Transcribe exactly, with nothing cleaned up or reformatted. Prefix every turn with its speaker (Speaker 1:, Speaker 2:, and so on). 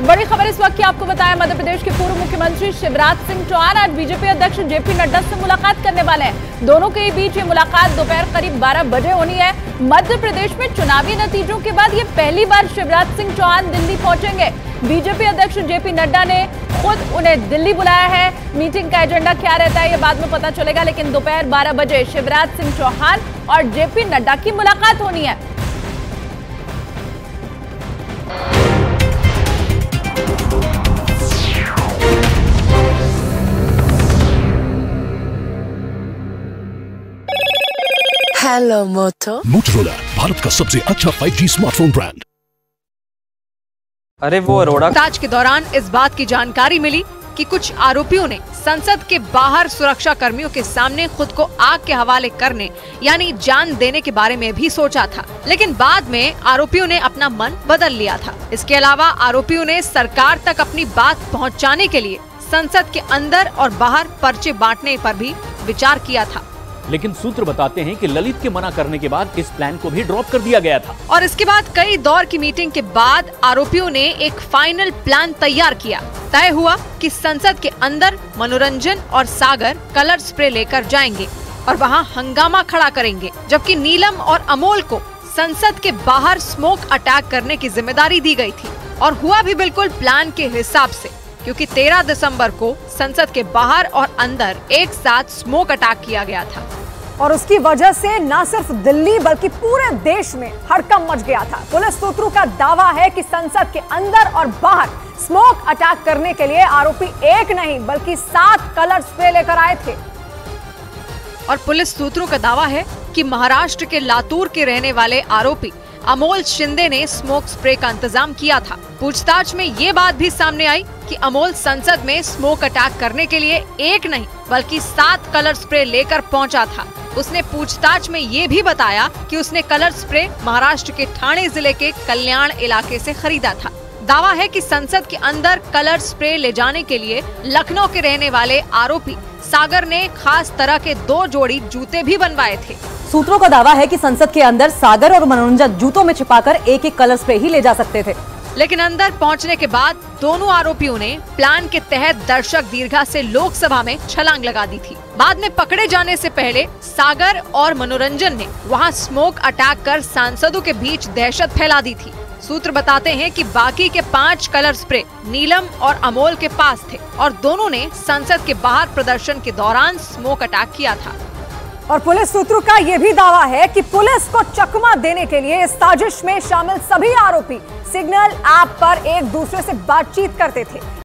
Speaker 1: बड़ी खबर इस वक्त की आपको बताया, मध्य प्रदेश के पूर्व मुख्यमंत्री शिवराज सिंह चौहान आज बीजेपी अध्यक्ष जेपी नड्डा से मुलाकात करने वाले हैं। दोनों के बीच ये मुलाकात दोपहर करीब बारह बजे होनी है। मध्य प्रदेश में चुनावी नतीजों के बाद ये पहली बार शिवराज सिंह चौहान दिल्ली पहुंचेंगे। बीजेपी अध्यक्ष जेपी नड्डा ने खुद उन्हें दिल्ली बुलाया है। मीटिंग का एजेंडा क्या रहता है ये बाद में पता चलेगा, लेकिन दोपहर बारह बजे शिवराज सिंह चौहान और जेपी नड्डा की मुलाकात होनी है।
Speaker 2: हेलो मोटो।
Speaker 3: मोटोरोला, भारत का सबसे अच्छा फाइव जी स्मार्टफोन ब्रांड।
Speaker 4: अरे वो अरोड़ा
Speaker 5: पूछताछ के दौरान इस बात की जानकारी मिली कि कुछ आरोपियों ने संसद के बाहर सुरक्षा कर्मियों के सामने खुद को आग के हवाले करने यानी जान देने के बारे में भी सोचा था, लेकिन बाद में आरोपियों ने अपना मन बदल लिया था। इसके अलावा आरोपियों ने सरकार तक अपनी बात पहुंचाने के लिए संसद के अंदर और बाहर पर्चे बांटने पर भी विचार किया था,
Speaker 6: लेकिन सूत्र बताते हैं कि ललित के मना करने के बाद इस प्लान को भी ड्रॉप कर दिया गया था।
Speaker 5: और इसके बाद कई दौर की मीटिंग के बाद आरोपियों ने एक फाइनल प्लान तैयार किया। तय हुआ कि संसद के अंदर मनोरंजन और सागर कलर स्प्रे लेकर जाएंगे और वहां हंगामा खड़ा करेंगे, जबकि नीलम और अमोल को संसद के बाहर स्मोक अटैक करने की जिम्मेदारी दी गयी थी। और हुआ भी बिल्कुल प्लान के हिसाब से, क्योंकि तेरह दिसंबर को संसद के बाहर और अंदर एक साथ स्मोक अटैक किया गया था।
Speaker 7: और उसकी वजह से न सिर्फ दिल्ली बल्कि पूरे देश में हड़कंप मच गया था। पुलिस सूत्रों का दावा है कि संसद के अंदर और बाहर स्मोक अटैक करने के लिए आरोपी एक नहीं बल्कि सात कलर स्प्रे लेकर आए थे।
Speaker 5: और पुलिस सूत्रों का दावा है कि महाराष्ट्र के लातूर के रहने वाले आरोपी अमोल शिंदे ने स्मोक स्प्रे का इंतजाम किया था। पूछताछ में ये बात भी सामने आई कि अमोल संसद में स्मोक अटैक करने के लिए एक नहीं बल्कि सात कलर स्प्रे लेकर पहुंचा था। उसने पूछताछ में ये भी बताया कि उसने कलर स्प्रे महाराष्ट्र के ठाणे जिले के कल्याण इलाके से खरीदा था। दावा है कि संसद के अंदर कलर स्प्रे ले जाने के लिए लखनऊ के रहने वाले आरोपी सागर ने खास तरह के दो जोड़ी जूते भी बनवाए थे।
Speaker 7: सूत्रों का दावा है कि संसद के अंदर सागर और मनोरंजन जूतों में छिपाकर एक एक कलर स्प्रे ही ले जा सकते थे,
Speaker 5: लेकिन अंदर पहुंचने के बाद दोनों आरोपियों ने प्लान के तहत दर्शक दीर्घा से लोकसभा में छलांग लगा दी थी। बाद में पकड़े जाने से पहले सागर और मनोरंजन ने वहां स्मोक अटैक कर सांसदों के बीच दहशत फैला दी थी। सूत्र बताते हैं कि बाकी के पांच कलर स्प्रे नीलम और अमोल के पास थे और दोनों ने संसद के बाहर प्रदर्शन के दौरान स्मोक अटैक किया था।
Speaker 7: और पुलिस सूत्रों का यह भी दावा है कि पुलिस को चकमा देने के लिए इस साजिश में शामिल सभी आरोपी सिग्नल ऐप पर एक दूसरे से बातचीत करते थे।